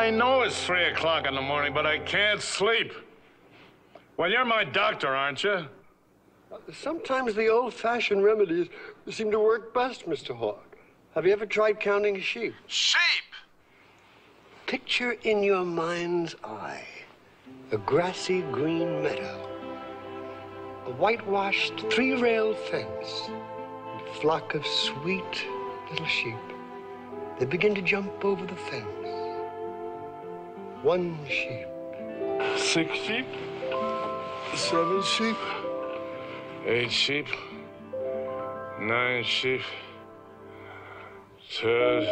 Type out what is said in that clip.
I know it's 3 o'clock in the morning, but I can't sleep. Well, you're my doctor, aren't you? Sometimes the old-fashioned remedies seem to work best, Mr. Hawk. Have you ever tried counting sheep? Sheep? Picture in your mind's eye a grassy green meadow, a whitewashed three-rail fence, and a flock of sweet little sheep. They begin to jump over the fence. 1 sheep. 6 sheep? 7 sheep? 8 sheep? 9 sheep? 10.